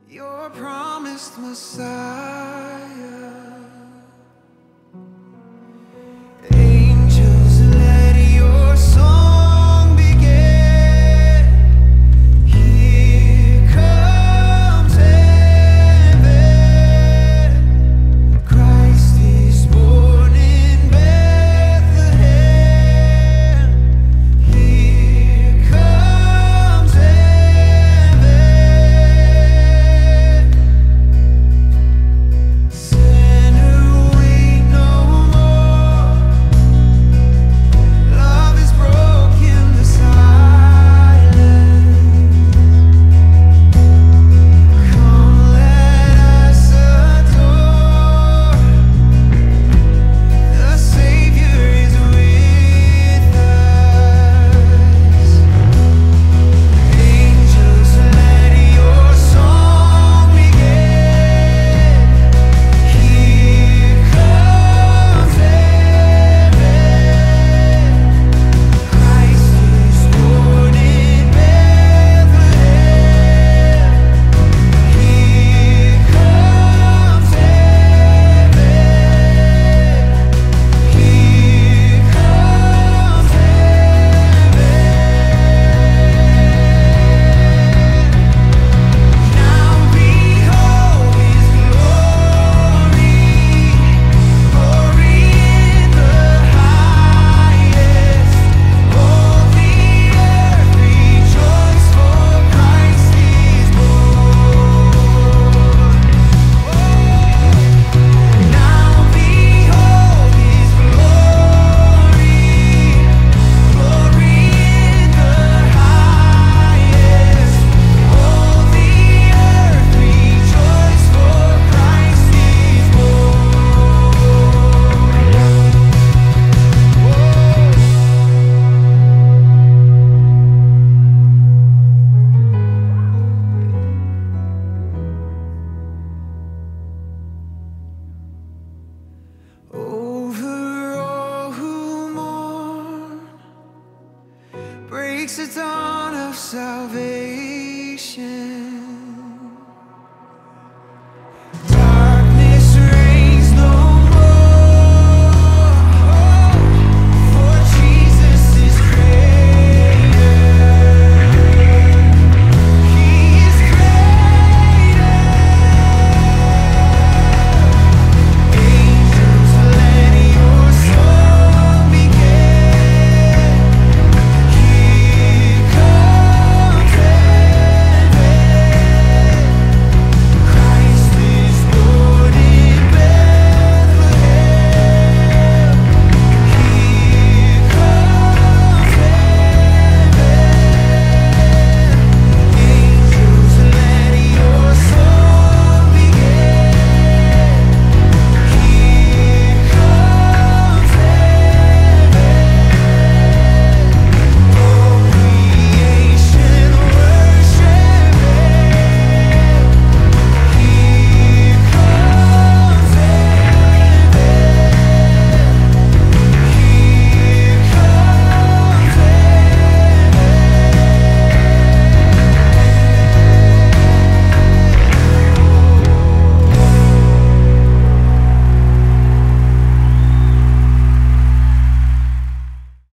Your promised Messiah. Angels, let your song begin. Here comes heaven. Christ is born in Bethlehem. Here comes heaven. Sinner, wait no more. Love has broken the silence. Come, let us adore. The Savior is with us. Angels, let your song begin. Here comes heaven. Christ is born in Bethlehem. Here comes heaven. Here comes heaven. Now behold His glory, glory in the highest. All the earth rejoice, for Christ is born. Now behold His glory, glory in the highest. All the earth rejoice, for Christ is over all who mourn, breaks the dawn of salvation.